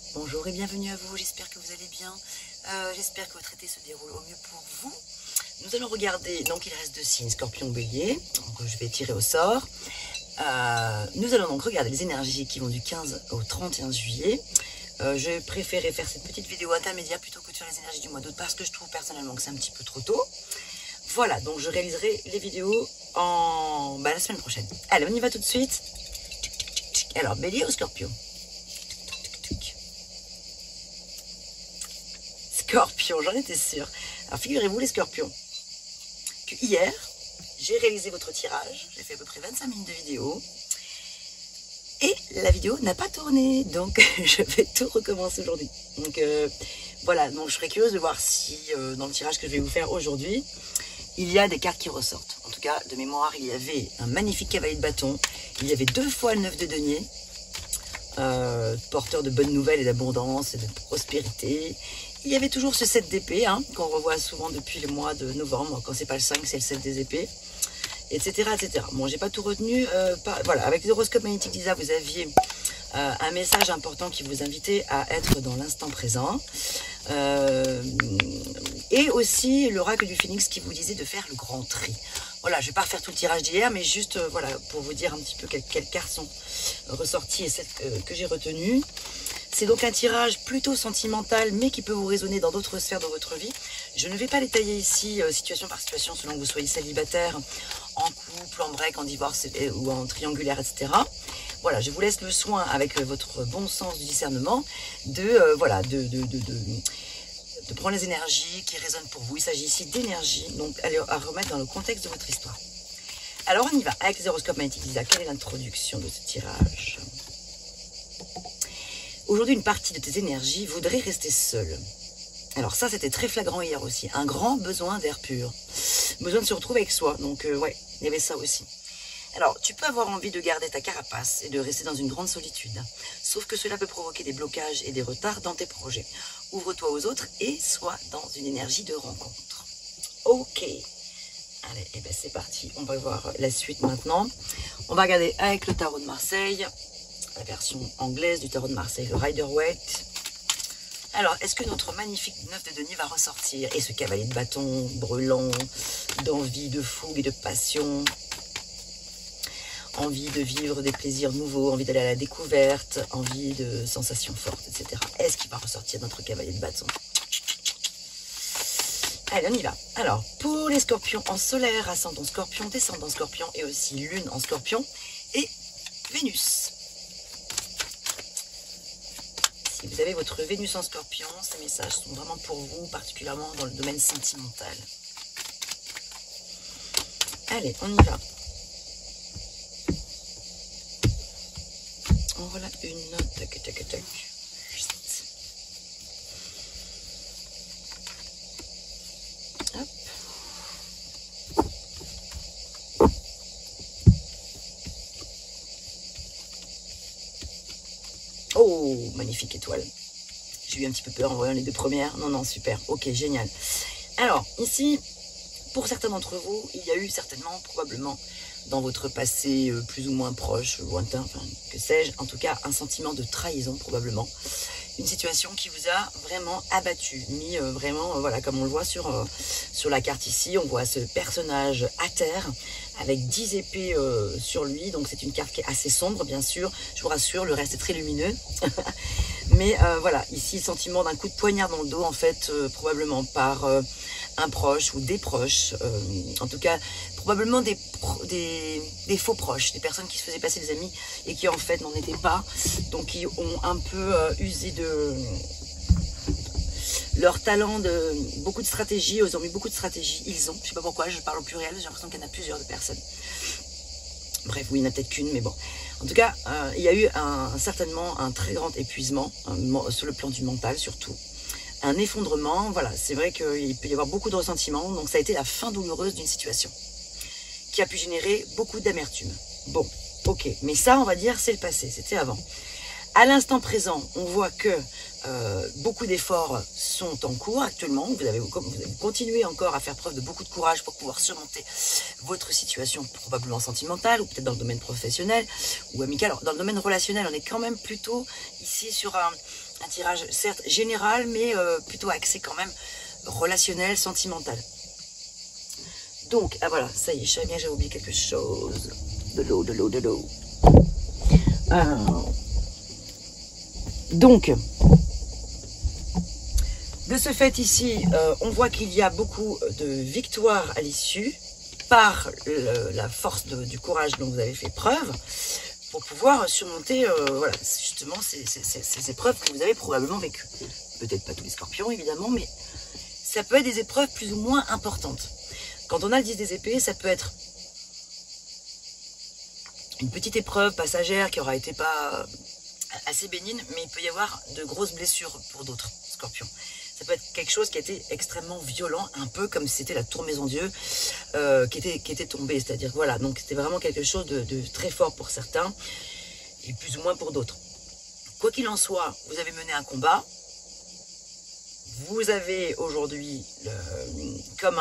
Bonjour et bienvenue à vous, j'espère que vous allez bien, j'espère que votre été se déroule au mieux pour vous. Nous allons regarder, donc il reste 2 signes, Scorpion, Bélier, donc je vais tirer au sort. Nous allons donc regarder les énergies qui vont du 15 au 31 juillet. J'ai préféré faire cette petite vidéo intermédiaire plutôt que de faire les énergies du mois d'août parce que je trouve personnellement que c'est un petit peu trop tôt. Voilà, donc je réaliserai les vidéos la semaine prochaine. Allez, on y va tout de suite. Alors, Bélier ou Scorpion? Scorpion, j'en étais sûre. Alors figurez-vous les Scorpions, que hier, j'ai réalisé votre tirage, j'ai fait à peu près 25 minutes de vidéo, et la vidéo n'a pas tourné, donc je vais tout recommencer aujourd'hui. Donc voilà, donc je serais curieuse de voir si dans le tirage que je vais vous faire aujourd'hui, il y a des cartes qui ressortent. En tout cas, de mémoire, il y avait un magnifique cavalier de bâton, il y avait 2 fois le 9 de denier, porteur de bonnes nouvelles et d'abondance et de prospérité. Il y avait toujours ce 7 d'épée, qu'on revoit souvent depuis le mois de novembre. Quand c'est pas le 5, c'est le 7 des épées, etc. etc. Bon, j'ai pas tout retenu. Voilà, avec l'horoscope magnétique d'Isa, vous aviez un message important qui vous invitait à être dans l'instant présent. Et aussi l'oracle du Phénix qui vous disait de faire le grand tri. Voilà, je vais pas refaire tout le tirage d'hier, mais juste voilà, pour vous dire un petit peu quelles cartes sont ressorties et celles que j'ai retenues. C'est donc un tirage plutôt sentimental, mais qui peut vous résonner dans d'autres sphères de votre vie. Je ne vais pas détailler ici, situation par situation, selon que vous soyez célibataire, en couple, en break, en divorce ou en triangulaire, etc. Voilà, je vous laisse le soin, avec votre bon sens du discernement, de prendre les énergies qui résonnent pour vous. Il s'agit ici d'énergie, donc à remettre dans le contexte de votre histoire. Alors on y va, avec les horoscopes magnétiques d'Isa. Quelle est l'introduction de ce tirage ? Aujourd'hui, une partie de tes énergies voudrait rester seule. Alors ça, c'était très flagrant hier aussi. Un grand besoin d'air pur. Besoin de se retrouver avec soi. Donc ouais, il y avait ça aussi. Alors, tu peux avoir envie de garder ta carapace et de rester dans une grande solitude. Sauf que cela peut provoquer des blocages et des retards dans tes projets. Ouvre-toi aux autres et sois dans une énergie de rencontre. Ok. Allez, et ben c'est parti. On va voir la suite maintenant. On va regarder avec le tarot de Marseille. La version anglaise du tarot de Marseille, le Rider-Waite. Alors, est-ce que notre magnifique 9 de denier va ressortir? Et ce cavalier de bâton brûlant, d'envie, de fougue et de passion, envie de vivre des plaisirs nouveaux, envie d'aller à la découverte, envie de sensations fortes, etc. Est-ce qu'il va ressortir notre cavalier de bâton? Allez, on y va. Alors, pour les scorpions en solaire, ascendant scorpion, descendant scorpion et aussi lune en scorpion et Vénus. Si vous avez votre Vénus en scorpion, ces messages sont vraiment pour vous, particulièrement dans le domaine sentimental. Allez, on y va. On relate une note, tac, tac, tac. Hop. Oh, magnifique étoile. J'ai eu un petit peu peur en voyant les 2 premières. Non, non, super. Ok, génial. Alors, ici, pour certains d'entre vous, il y a eu certainement, probablement, dans votre passé plus ou moins proche, lointain, enfin, que sais-je, en tout cas, un sentiment de trahison, probablement. Une situation qui vous a vraiment abattu, mis vraiment, voilà, comme on le voit sur la carte ici, on voit ce personnage à terre, avec 10 épées sur lui, donc c'est une carte qui est assez sombre, bien sûr, je vous rassure, le reste est très lumineux. Mais voilà, ici, le sentiment d'un coup de poignard dans le dos, en fait, probablement par un proche ou des proches, en tout cas, probablement des faux proches, des personnes qui se faisaient passer des amis et qui en fait n'en étaient pas, donc qui ont un peu usé de leur talent, de beaucoup de stratégies. Ils ont mis beaucoup de stratégies, je sais pas pourquoi, je parle au pluriel, j'ai l'impression qu'il y en a plusieurs de personnes. Bref, oui, il n'y en a peut-être qu'une, mais bon. En tout cas, il y a eu certainement un très grand épuisement, sur le plan du mental surtout. Un effondrement, voilà, c'est vrai qu'il peut y avoir beaucoup de ressentiments, donc ça a été la fin douloureuse d'une situation qui a pu générer beaucoup d'amertume. Bon, ok, mais ça, on va dire, c'est le passé, c'était avant. À l'instant présent, on voit que beaucoup d'efforts sont en cours actuellement. Vous continuez encore à faire preuve de beaucoup de courage pour pouvoir surmonter votre situation probablement sentimentale ou peut-être dans le domaine professionnel ou amical. Alors, dans le domaine relationnel, on est quand même plutôt ici sur un tirage certes général, mais plutôt axé quand même relationnel, sentimental. Donc, ah voilà, ça y est, je savais bien que j'avais oublié quelque chose. De l'eau. Donc, de ce fait ici, on voit qu'il y a beaucoup de victoires à l'issue par la force du courage dont vous avez fait preuve pour pouvoir surmonter voilà, justement ces épreuves que vous avez probablement vécues. Peut-être pas tous les scorpions évidemment, mais ça peut être des épreuves plus ou moins importantes. Quand on a le 10 des épées, ça peut être une petite épreuve passagère qui aura été pas assez bénigne, mais il peut y avoir de grosses blessures pour d'autres scorpions. Ça peut être quelque chose qui a été extrêmement violent, un peu comme si c'était la tour Maison Dieu qui était tombée. C'est-à-dire, voilà, donc c'était vraiment quelque chose de très fort pour certains et plus ou moins pour d'autres. Quoi qu'il en soit, vous avez mené un combat. Vous avez aujourd'hui comme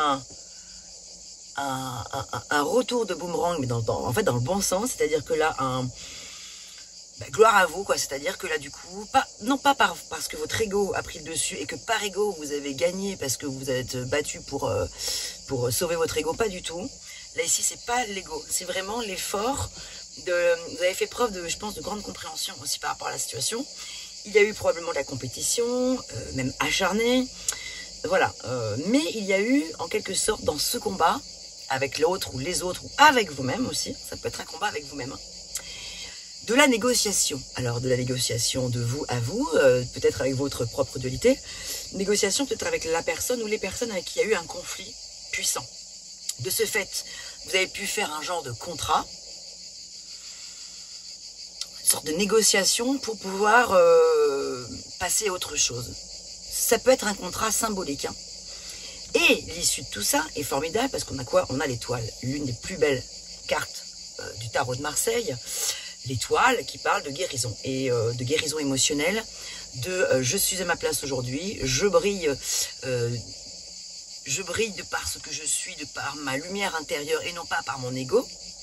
un retour de boomerang, mais en fait dans le bon sens, c'est-à-dire que là, gloire à vous, quoi. C'est-à-dire que là, du coup, non pas parce que votre ego a pris le dessus et que par ego vous avez gagné parce que vous êtes battu pour sauver votre ego, pas du tout. Là ici, c'est pas l'ego, c'est vraiment l'effort. Vous avez fait preuve de, je pense, de grande compréhension aussi par rapport à la situation. Il y a eu probablement de la compétition, même acharnée, voilà. Mais il y a eu, en quelque sorte, dans ce combat, avec l'autre ou les autres, ou avec vous-même aussi, ça peut être un combat avec vous-même, de la négociation. Alors, de la négociation de vous à vous, peut-être avec votre propre dualité, négociation peut-être avec la personne ou les personnes avec qui il y a eu un conflit puissant. De ce fait, vous avez pu faire un genre de contrat, une sorte de négociation pour pouvoir passer à autre chose. Ça peut être un contrat symbolique. Hein. Et l'issue de tout ça est formidable parce qu'on a quoi? On a l'étoile, l'une des plus belles cartes du tarot de Marseille. L'étoile qui parle de guérison et de guérison émotionnelle, je suis à ma place aujourd'hui, je brille de par ce que je suis, de par ma lumière intérieure et non pas par mon ego.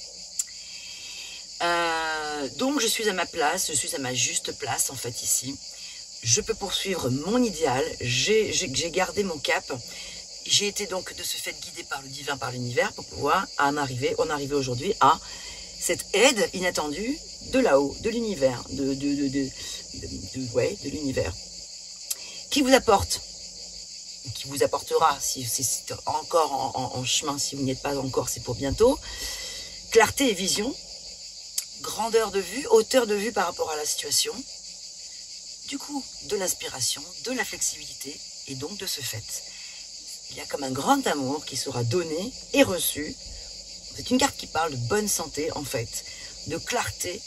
Donc je suis à ma place, je suis à ma juste place en fait ici. Je peux poursuivre mon idéal, j'ai gardé mon cap. J'ai été donc de ce fait guidée par le divin, par l'univers pour pouvoir en arriver aujourd'hui à cette aide inattendue de là-haut, de l'univers, de l'univers, qui vous apporte, qui vous apportera, si c'est encore en chemin, si vous n'y êtes pas encore, c'est pour bientôt, clarté et vision, grandeur de vue, hauteur de vue par rapport à la situation, du coup, de l'inspiration, de la flexibilité, et donc de ce fait, il y a comme un grand amour qui sera donné et reçu. C'est une carte qui parle de bonne santé, en fait, de clarté.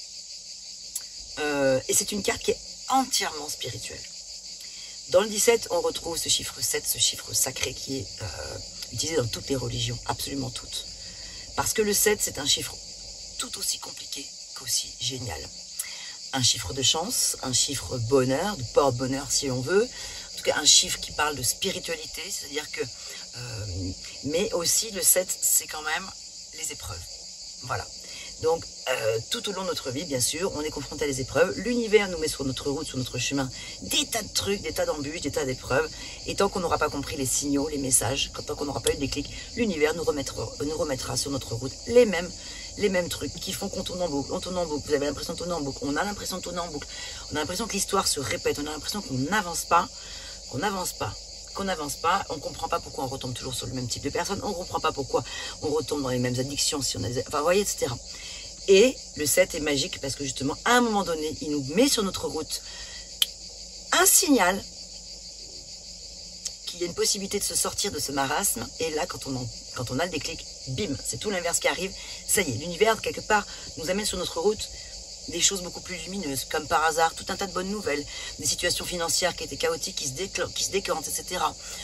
Et c'est une carte qui est entièrement spirituelle. Dans le 17, on retrouve ce chiffre 7, ce chiffre sacré qui est utilisé dans toutes les religions, absolument toutes. Parce que le 7, c'est un chiffre tout aussi compliqué qu'aussi génial. Un chiffre de chance, un chiffre bonheur, de porte-bonheur si on veut. En tout cas, un chiffre qui parle de spiritualité, c'est-à-dire que... mais aussi, le 7, c'est quand même les épreuves. Voilà. Donc, tout au long de notre vie, bien sûr, on est confronté à des épreuves. L'univers nous met sur notre route, sur notre chemin, des tas de trucs, des tas d'embûches, des tas d'épreuves. Et tant qu'on n'aura pas compris les signaux, les messages, tant qu'on n'aura pas eu de déclic, l'univers nous remettra sur notre route les mêmes trucs qui font qu'on tourne en boucle. On tourne en boucle, vous avez l'impression de tourner en boucle, on a l'impression de tourner en boucle, on a l'impression que l'histoire se répète, on a l'impression qu'on n'avance pas, qu'on n'avance pas, on comprend pas pourquoi on retombe toujours sur le même type de personne, on comprend pas pourquoi on retombe dans les mêmes addictions, si on a enfin, vous voyez, etc. Et le 7 est magique parce que justement, à un moment donné, il nous met sur notre route un signal qu'il y a une possibilité de se sortir de ce marasme. Et là, quand on a le déclic, bim, c'est tout l'inverse qui arrive. Ça y est, l'univers, quelque part, nous amène sur notre route des choses beaucoup plus lumineuses, comme par hasard, tout un tas de bonnes nouvelles, des situations financières qui étaient chaotiques, qui se décantent, etc.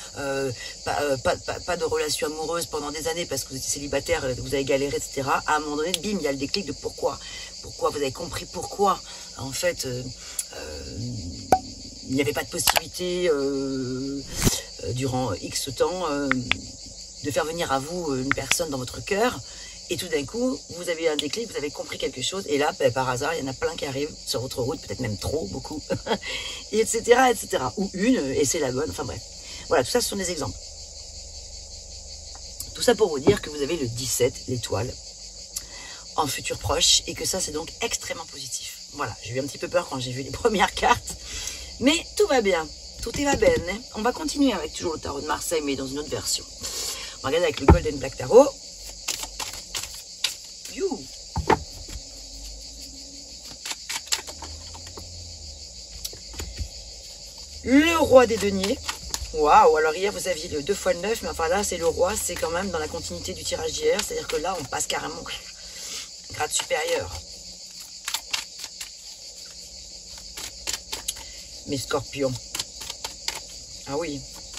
Pas de relation amoureuse pendant des années parce que vous étiez célibataire, vous avez galéré, etc. À un moment donné, bim, il y a le déclic de pourquoi vous avez compris pourquoi, en fait, il n'y avait pas de possibilité durant X temps de faire venir à vous une personne dans votre cœur, et tout d'un coup, vous avez un déclic, vous avez compris quelque chose, et là, ben, par hasard, il y en a plein qui arrivent sur votre route, peut-être même trop, beaucoup, et etc., etc. Ou une, et c'est la bonne, enfin bref. Voilà, tout ça, ce sont des exemples. Tout ça pour vous dire que vous avez le 17, l'étoile, en futur proche, et que ça, c'est donc extrêmement positif. Voilà, j'ai eu un petit peu peur quand j'ai vu les premières cartes, mais tout va bien, tout va bien. Hein. On va continuer avec toujours le tarot de Marseille, mais dans une autre version. On va regarder avec le Golden Black Tarot. You. Le roi des deniers. Waouh, alors hier vous aviez le 2 fois le 9, mais enfin là c'est le roi, c'est quand même dans la continuité du tirage d'hier, c'est-à-dire que là on passe carrément grade supérieur. Mes scorpions. Ah oui.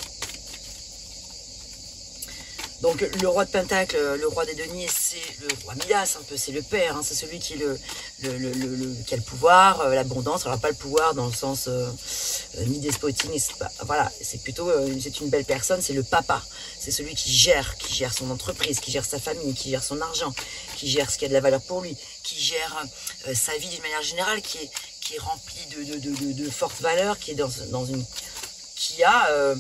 Donc le roi de Pentacle, le roi des deniers, c'est le roi Midas un peu, c'est le père, hein, c'est celui qui, qui a le pouvoir, l'abondance. Alors pas le pouvoir dans le sens ni despotique, voilà, c'est plutôt, c'est une belle personne, c'est le papa. C'est celui qui gère son entreprise, qui gère sa famille, qui gère son argent, qui gère ce qui a de la valeur pour lui, qui gère sa vie d'une manière générale, qui est remplie de fortes valeurs, qui est qui a...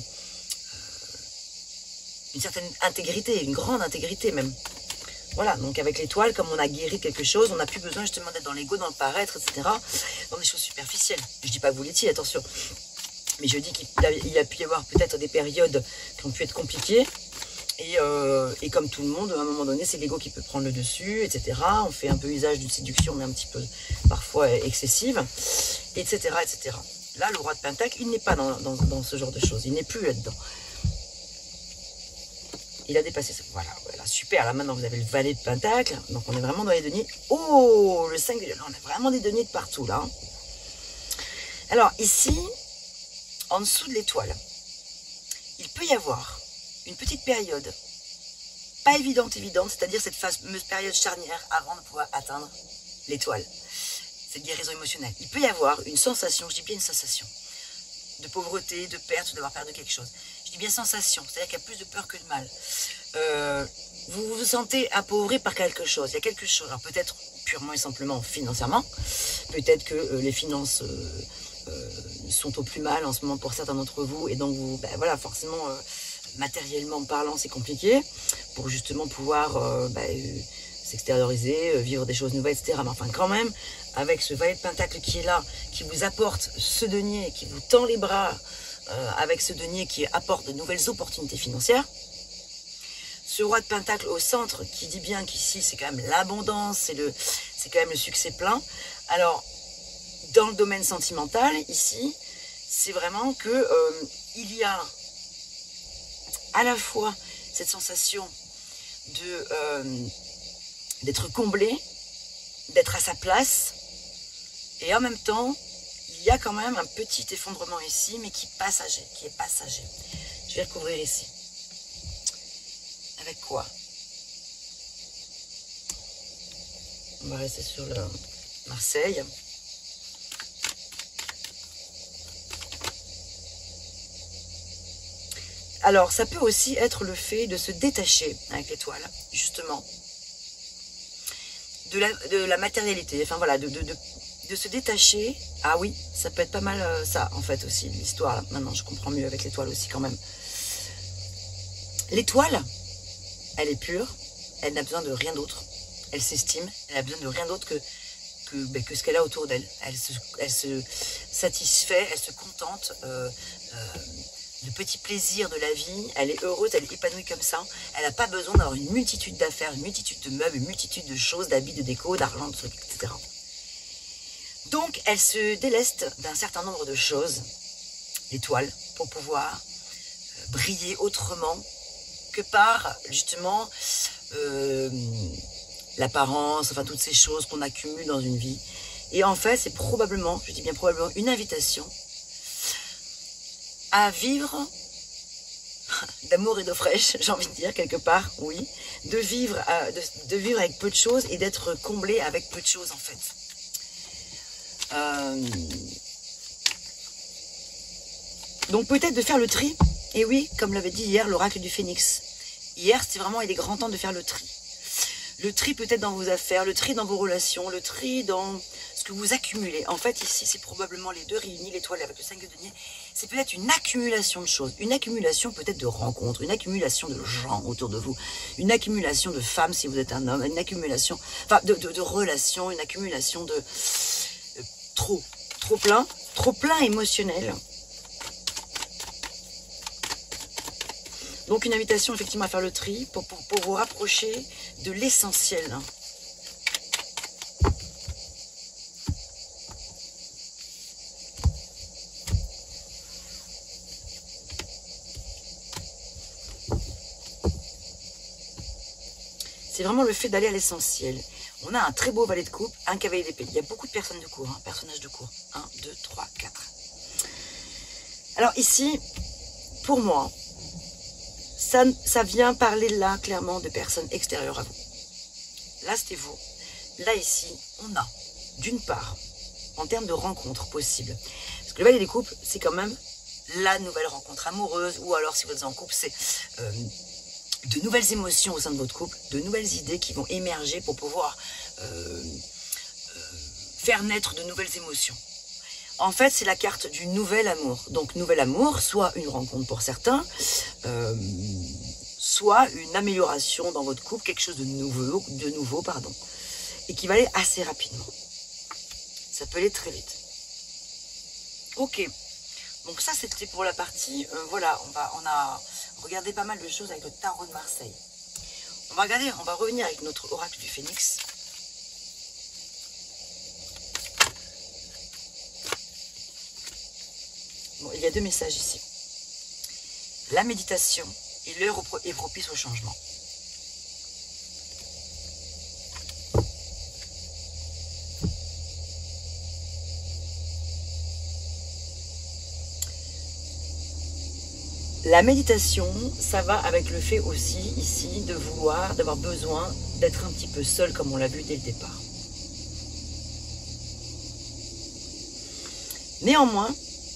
une certaine intégrité, une grande intégrité même. Voilà, donc avec l'étoile, comme on a guéri quelque chose, on n'a plus besoin justement d'être dans l'ego, dans le paraître, etc., dans des choses superficielles. Je dis pas que vous l'étiez, attention. Mais je dis qu'il a pu y avoir peut-être des périodes qui ont pu être compliquées. Et comme tout le monde, à un moment donné, c'est l'ego qui peut prendre le dessus, etc. On fait un peu usage d'une séduction, mais un petit peu parfois excessive, etc., etc. Là, le roi de Pentacle, il n'est pas dans ce genre de choses. Il n'est plus là-dedans. Il a dépassé ça. Voilà, super. Là, maintenant, vous avez le valet de Pentacle. Donc, on est vraiment dans les deniers. Oh, le 5 de... Là, on a vraiment des deniers de partout, là. Alors, ici, en dessous de l'étoile, il peut y avoir une petite période, pas évidente, c'est-à-dire cette fameuse période charnière avant de pouvoir atteindre l'étoile. Cette guérison émotionnelle. Il peut y avoir une sensation, je dis bien une sensation, de pauvreté, de perte, d'avoir perdu quelque chose. Je dis bien sensation, c'est-à-dire qu'il y a plus de peur que de mal. Vous vous sentez appauvri par quelque chose. Il y a quelque chose, alors peut-être purement et simplement financièrement, peut-être que les finances sont au plus mal en ce moment pour certains d'entre vous, et donc vous, ben voilà, forcément, matériellement parlant, c'est compliqué, pour justement pouvoir s'extérioriser, vivre des choses nouvelles, etc. Mais enfin, quand même, avec ce valet de Pentacle qui est là, qui vous apporte ce denier, qui vous tend les bras, avec ce denier qui apporte de nouvelles opportunités financières. Ce roi de Pentacle au centre, qui dit bien qu'ici, c'est quand même l'abondance, c'est quand même le succès plein. Alors, dans le domaine sentimental, ici, c'est vraiment que il y a à la fois cette sensation d'être comblé, d'être à sa place, et en même temps, il y a quand même un petit effondrement ici, mais qui est passager. Je vais recouvrir ici. Avec quoi? On va rester sur le Marseille. Alors, ça peut aussi être le fait de se détacher avec l'étoile, justement, de la matérialité, enfin voilà, de se détacher. Ah oui, ça peut être pas mal ça, en fait, aussi, l'histoire. Maintenant, je comprends mieux avec l'étoile aussi, quand même. L'étoile, elle est pure, elle n'a besoin de rien d'autre. Elle s'estime, elle a besoin de rien d'autre que ce qu'elle a autour d'elle. Elle se satisfait, elle se contente de petits plaisirs de la vie. Elle est heureuse, elle est épanouie comme ça. Elle n'a pas besoin d'avoir une multitude d'affaires, une multitude de meubles, une multitude de choses, d'habits, de déco, d'argent, de trucs, etc. Donc, elle se déleste d'un certain nombre de choses, l'étoile, pour pouvoir briller autrement que par, justement, l'apparence, enfin, toutes ces choses qu'on accumule dans une vie. Et en fait, c'est probablement, je dis bien probablement, une invitation à vivre d'amour et d'eau fraîche, j'ai envie de dire, quelque part, oui, de vivre avec peu de choses et d'être comblé avec peu de choses, en fait. Donc peut-être de faire le tri. Et oui, comme l'avait dit hier l'oracle du Phénix. Hier, c'était vraiment, il est grand temps de faire le tri. Le tri peut-être dans vos affaires, le tri dans vos relations, le tri dans ce que vous accumulez. En fait, ici, c'est probablement les deux réunis, l'étoile avec le 5 de denier. C'est peut-être une accumulation de choses, une accumulation peut-être de rencontres, une accumulation de gens autour de vous, une accumulation de femmes si vous êtes un homme, une accumulation enfin, de relations, une accumulation de trop plein émotionnel. Donc une invitation effectivement à faire le tri pour vous rapprocher de l'essentiel. C'est vraiment le fait d'aller à l'essentiel. On a un très beau valet de coupe, un cavalier d'épée. Il y a beaucoup de personnes de cour, personnages de cour. 1, 2, 3, 4. Alors ici, pour moi, ça vient parler là, clairement, de personnes extérieures à vous. Là, c'était vous. Là, ici, on a, d'une part, en termes de rencontres possibles. Parce que le valet des couples, c'est quand même la nouvelle rencontre amoureuse. Ou alors, si vous êtes en couple, c'est de nouvelles émotions au sein de votre couple, de nouvelles idées qui vont émerger pour pouvoir faire naître de nouvelles émotions. En fait, c'est la carte du nouvel amour. Donc, nouvel amour, soit une rencontre pour certains, soit une amélioration dans votre couple, quelque chose de nouveau, et qui va aller assez rapidement. Ça peut aller très vite. Ok. Donc ça, c'était pour la partie, voilà, on a regardé pas mal de choses avec le tarot de Marseille. On va revenir avec notre oracle du Phénix. Bon, il y a deux messages ici. La méditation et l'heure est propice au changement. La méditation, ça va avec le fait aussi, ici, d'avoir besoin d'être un petit peu seul, comme on l'a vu dès le départ. Néanmoins,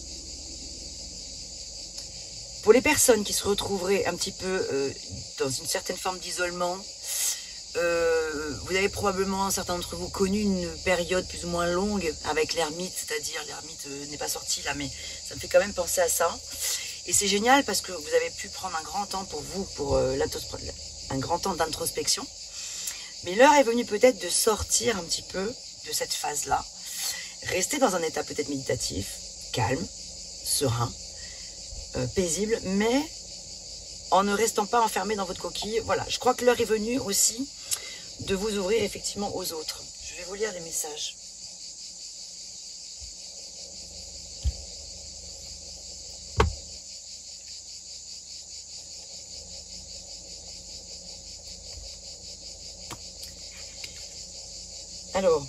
pour les personnes qui se retrouveraient un petit peu dans une certaine forme d'isolement, vous avez probablement, certains d'entre vous, connu une période plus ou moins longue avec l'ermite, c'est-à-dire l'ermite n'est pas sorti là, mais ça me fait quand même penser à ça. Et c'est génial parce que vous avez pu prendre un grand temps pour vous, un grand temps d'introspection. Mais l'heure est venue peut-être de sortir un petit peu de cette phase-là, rester dans un état peut-être méditatif, calme, serein, paisible, mais en ne restant pas enfermé dans votre coquille. Voilà, je crois que l'heure est venue aussi de vous ouvrir effectivement aux autres. Je vais vous lire les messages. Alors,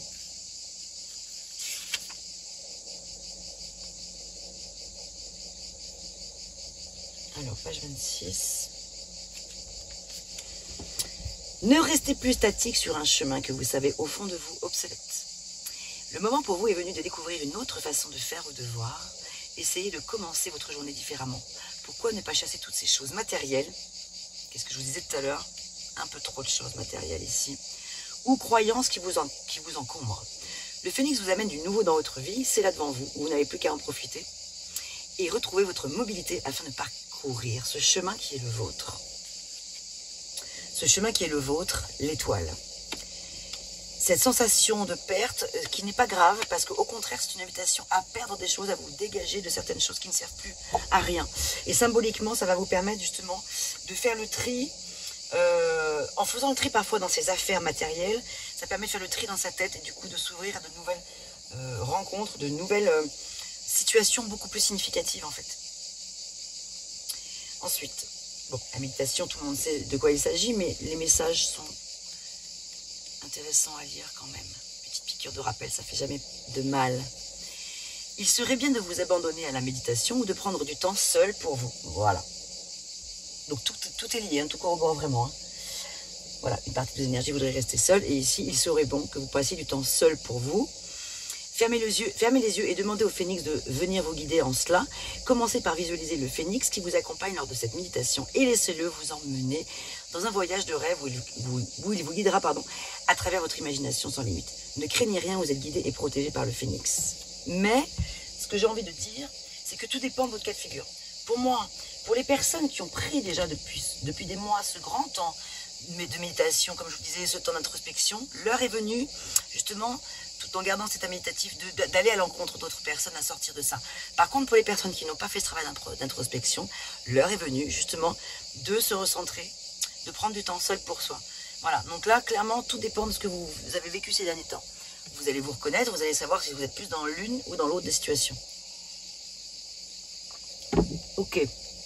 page 26. Ne restez plus statique sur un chemin que vous savez au fond de vous obsolète. Le moment pour vous est venu de découvrir une autre façon de faire ou de voir. Essayez de commencer votre journée différemment. Pourquoi ne pas chasser toutes ces choses matérielles? Qu'est-ce que je vous disais tout à l'heure? Un peu trop de choses matérielles ici. Ou croyances qui vous encombrent. Le phénix vous amène du nouveau dans votre vie, c'est là devant vous, vous n'avez plus qu'à en profiter. Et retrouver votre mobilité afin de parcourir ce chemin qui est le vôtre. Ce chemin qui est le vôtre, l'étoile. Cette sensation de perte qui n'est pas grave, parce qu'au contraire, c'est une invitation à perdre des choses, à vous dégager de certaines choses qui ne servent plus à rien. Et symboliquement, ça va vous permettre justement de faire le tri. En faisant le tri parfois dans ses affaires matérielles, ça permet de faire le tri dans sa tête et du coup de s'ouvrir à de nouvelles rencontres, de nouvelles situations beaucoup plus significatives en fait. Ensuite, bon, la méditation, tout le monde sait de quoi il s'agit, mais les messages sont intéressants à lire quand même. Petite piqûre de rappel, ça fait jamais de mal. Il serait bien de vous abandonner à la méditation ou de prendre du temps seul pour vous. Voilà. Donc tout est lié, hein, tout corrobore vraiment. Hein. Voilà, une partie de l'énergie voudrait rester seule. Et ici, il serait bon que vous passiez du temps seul pour vous. fermez les yeux et demandez au phénix de venir vous guider en cela. Commencez par visualiser le phénix qui vous accompagne lors de cette méditation et laissez-le vous emmener dans un voyage de rêve où il vous guidera à travers votre imagination sans limite. Ne craignez rien, vous êtes guidé et protégé par le phénix. Mais ce que j'ai envie de dire, c'est que tout dépend de votre cas de figure. Pour moi, pour les personnes qui ont pris déjà depuis des mois ce grand temps de méditation, comme je vous disais, ce temps d'introspection, l'heure est venue, justement, tout en gardant cet état méditatif, d'aller à l'encontre d'autres personnes, à sortir de ça. Par contre, pour les personnes qui n'ont pas fait ce travail d'introspection, l'heure est venue, justement, de se recentrer, de prendre du temps seul pour soi. Voilà, donc là, clairement, tout dépend de ce que vous avez vécu ces derniers temps. Vous allez vous reconnaître, vous allez savoir si vous êtes plus dans l'une ou dans l'autre des situations. Ok.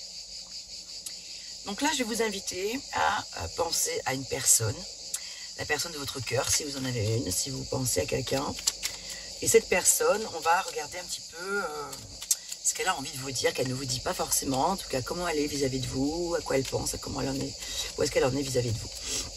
Donc là, je vais vous inviter à penser à une personne, la personne de votre cœur, si vous en avez une, si vous pensez à quelqu'un. Et cette personne, on va regarder un petit peu ce qu'elle a envie de vous dire, qu'elle ne vous dit pas forcément, en tout cas comment elle est vis-à-vis de vous, à quoi elle pense, à comment elle en est, où est-ce qu'elle en est vis-à-vis de vous.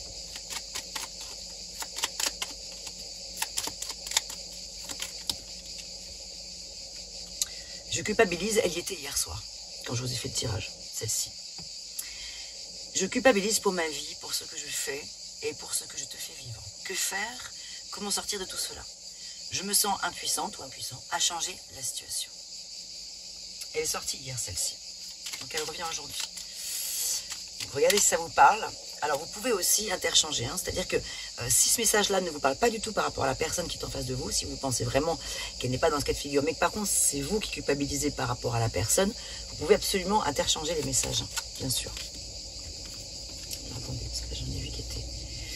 Je culpabilise, elle y était hier soir, quand je vous ai fait le tirage, celle-ci. Je culpabilise pour ma vie, pour ce que je fais et pour ce que je te fais vivre. Que faire? Comment sortir de tout cela? Je me sens impuissante ou impuissant à changer la situation. Elle est sortie hier, celle-ci. Donc elle revient aujourd'hui. Regardez si ça vous parle. Alors vous pouvez aussi interchanger, hein, c'est-à-dire que si ce message-là ne vous parle pas du tout par rapport à la personne qui est en face de vous, si vous pensez vraiment qu'elle n'est pas dans ce cas de figure, mais que par contre c'est vous qui culpabilisez par rapport à la personne, vous pouvez absolument interchanger les messages, hein, bien sûr. Attendez, parce que j'en ai vu qui était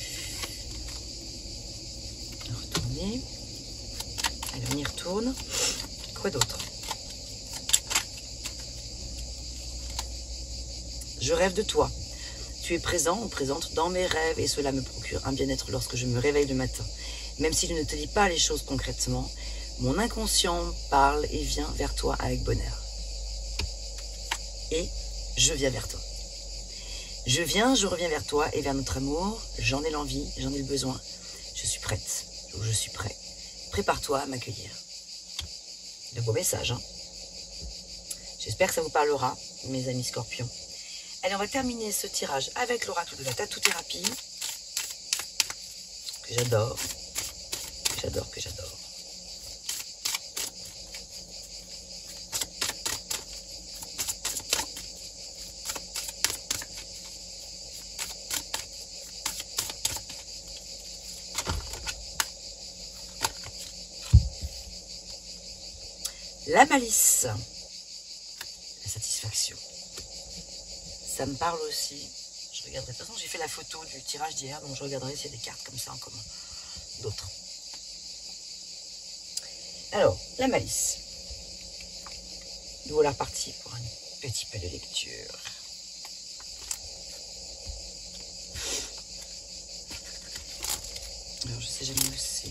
retourné. Allez, on y retourne. Quoi d'autre? Je rêve de toi. Tu es présent ou présente dans mes rêves et cela me procure un bien-être lorsque je me réveille le matin. Même si je ne te dis pas les choses concrètement, mon inconscient parle et vient vers toi avec bonheur. Et je viens vers toi. Je reviens vers toi et vers notre amour. J'en ai l'envie, j'en ai le besoin. Je suis prête, ou je suis prêt. Prépare-toi à m'accueillir. De beaux messages, hein. J'espère que ça vous parlera, mes amis scorpions. Allez, on va terminer ce tirage avec l'oracle de la tatou-thérapie, que j'adore, que j'adore, que j'adore. La malice, la satisfaction. Ça me parle aussi. Je regarderai. De toute façon, j'ai fait la photo du tirage d'hier, donc je regarderai s'il y a des cartes comme ça en commun. D'autres. Alors, la malice. Nous voilà repartis pour un petit peu de lecture. Alors, je sais jamais où c'est.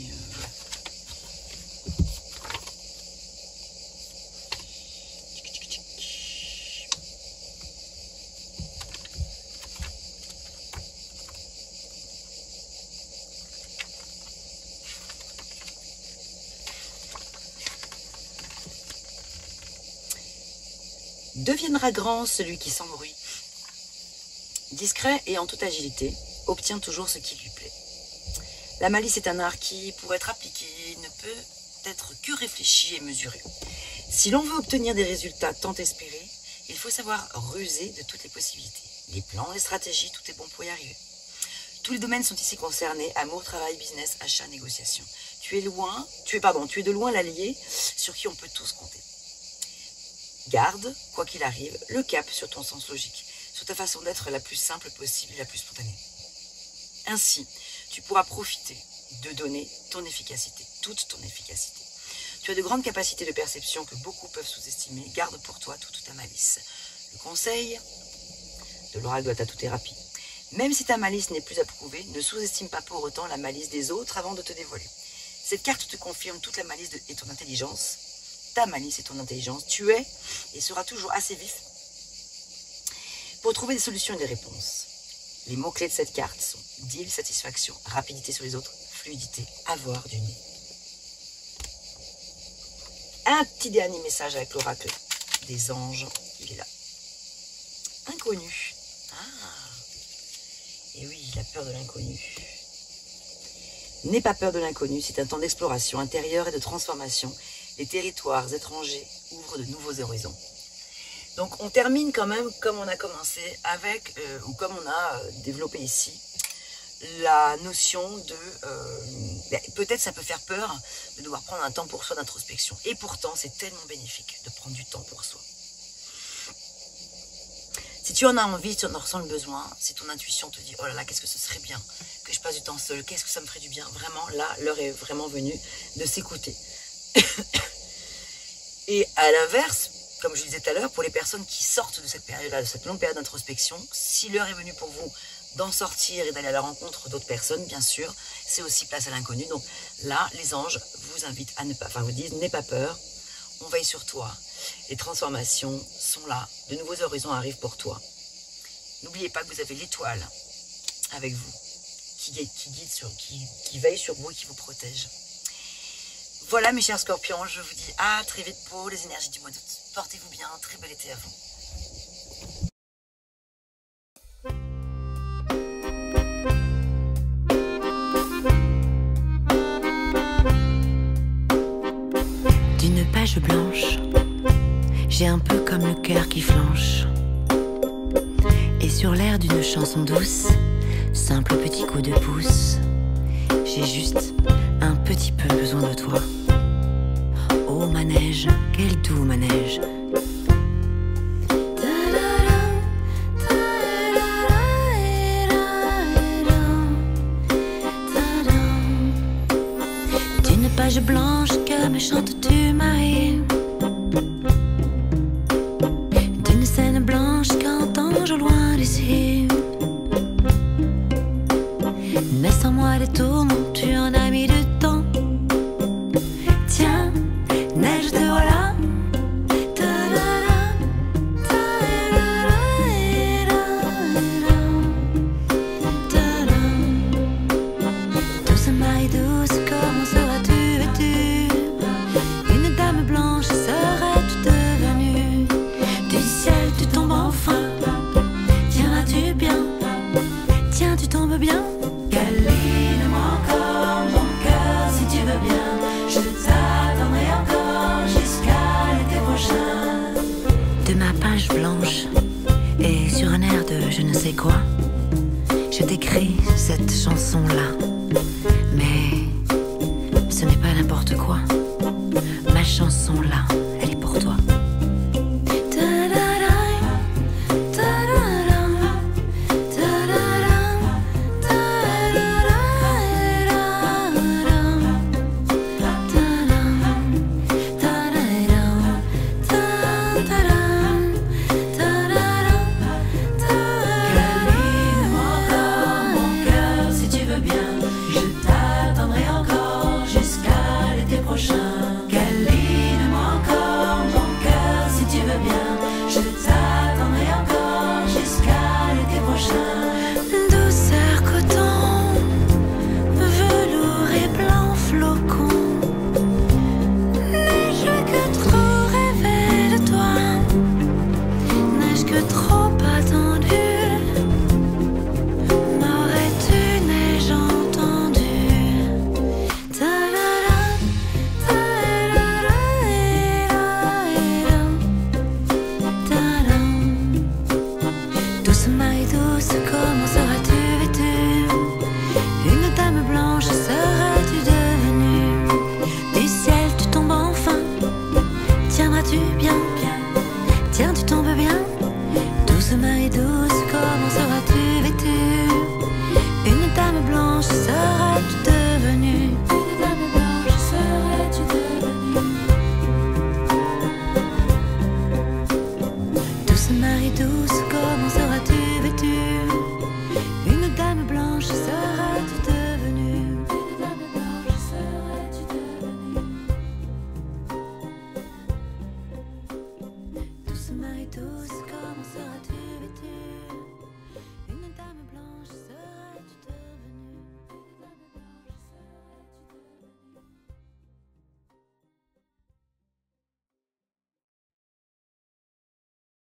Deviendra grand celui qui sans bruit, discret et en toute agilité, obtient toujours ce qui lui plaît. La malice est un art qui, pour être appliqué, ne peut être que réfléchi et mesuré. Si l'on veut obtenir des résultats tant espérés, il faut savoir ruser de toutes les possibilités. Les plans, les stratégies, tout est bon pour y arriver. Tous les domaines sont ici concernés, amour, travail, business, achat, négociation. Tu es de loin l'allié sur qui on peut tous compter. Garde, quoi qu'il arrive, le cap sur ton sens logique, sur ta façon d'être la plus simple possible et la plus spontanée. Ainsi, tu pourras profiter de donner ton efficacité, toute ton efficacité. Tu as de grandes capacités de perception que beaucoup peuvent sous-estimer. Garde pour toi toute ta malice. Le conseil de l'oracle de la tatou-thérapie. Même si ta malice n'est plus approuvée, ne sous-estime pas pour autant la malice des autres avant de te dévoiler. Cette carte te confirme toute la malice et ton intelligence. Ta malice et ton intelligence, tu es et seras toujours assez vif pour trouver des solutions et des réponses. Les mots-clés de cette carte sont deal, satisfaction, rapidité sur les autres, fluidité, avoir du nez. Un petit dernier message avec l'oracle des anges. Il est là. Inconnu. Ah. Et oui, il a peur de l'inconnu. N'aie pas peur de l'inconnu, c'est un temps d'exploration intérieure et de transformation. Les territoires étrangers ouvrent de nouveaux horizons. Donc on termine quand même comme on a commencé avec, ou comme on a développé ici, la notion de, peut-être ça peut faire peur de devoir prendre un temps pour soi d'introspection. Et pourtant c'est tellement bénéfique de prendre du temps pour soi. Si tu en as envie, si tu en ressens le besoin, si ton intuition te dit, oh là là, qu'est-ce que ce serait bien que je passe du temps seul, qu'est-ce que ça me ferait du bien, vraiment, là, l'heure est vraiment venue de s'écouter. Et à l'inverse, comme je le disais tout à l'heure, pour les personnes qui sortent de cette période-là, de cette longue période d'introspection, si l'heure est venue pour vous d'en sortir et d'aller à la rencontre d'autres personnes, bien sûr, c'est aussi place à l'inconnu. Donc là, les anges vous invitent à ne pas, enfin vous disent, n'aie pas peur, on veille sur toi. Les transformations sont là, de nouveaux horizons arrivent pour toi. N'oubliez pas que vous avez l'étoile avec vous, qui veille sur vous et qui vous protège. Voilà mes chers scorpions, je vous dis à très vite pour les énergies du mois d'août. Portez-vous bien, très bel été à vous. D'une page blanche, j'ai un peu comme le cœur qui flanche. Et sur l'air d'une chanson douce, simple petit coup de pouce, j'ai juste un petit peu besoin de toi. Oh manège, quel doux manège. D'une page blanche que me chantes-tu Marie, d'une scène blanche qu'entends-je au loin d'ici. Naissent en moi des tourments, tu en as mis du temps. Tiens, neige te voilà. Douce Marie douce, comment seras-tu vêtue? Une dame blanche serais-tu devenue? Du ciel tu tombes enfin. Tiens vas-tu bien? Tiens tu tombes bien? Câline-moi encore mon cœur si tu veux bien. Je t'attendrai encore jusqu'à l'été prochain. De ma page blanche et sur un air de je ne sais quoi, je t'écris cette chanson-là.